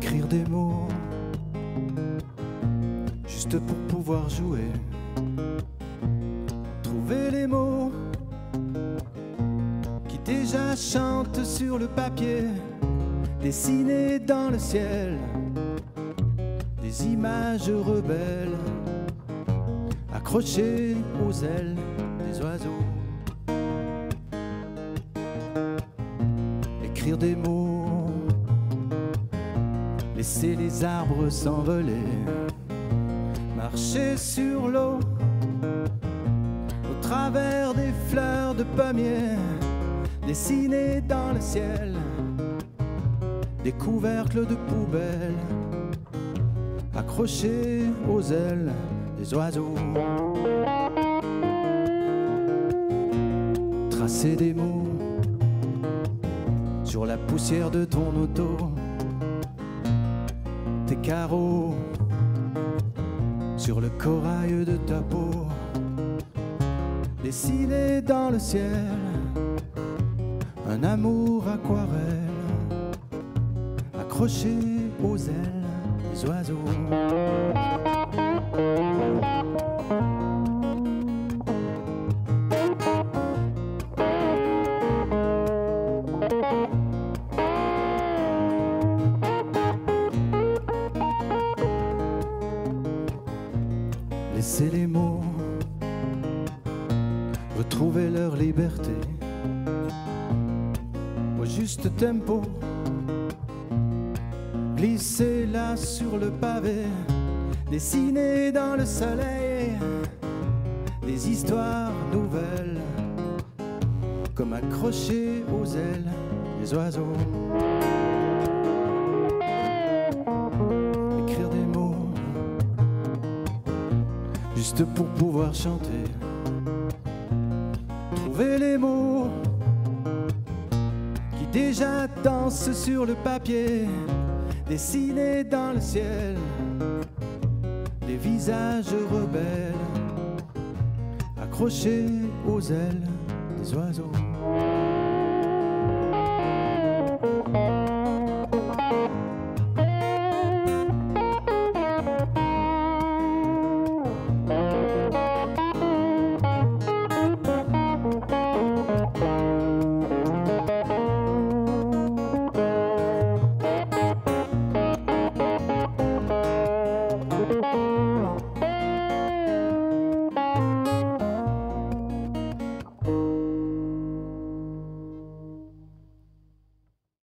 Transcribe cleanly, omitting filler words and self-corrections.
Écrire des mots juste pour pouvoir jouer. Trouver les mots qui déjà chantent sur le papier. Dessiner dans le ciel des images rebelles accrochées aux ailes des oiseaux. Écrire des mots, laisser les arbres s'envoler, marcher sur l'eau au travers des fleurs de pommier, dessiner dans le ciel des couvercles de poubelles accrochés aux ailes des oiseaux. Tracer des mots sur la poussière de ton auto, tes carreaux sur le corail de ta peau, dessiner dans le ciel un amour aquarelle accroché aux ailes des oiseaux. Laisser les mots retrouver leur liberté au juste tempo, glisser là sur le pavé, dessiner dans le soleil des histoires nouvelles comme accrochées aux ailes des oiseaux. Écrire des mots juste pour pouvoir chanter. Trouver les mots qui déjà dansent sur le papier, dessiner dans le ciel des visages rebelles accrochés aux ailes des oiseaux.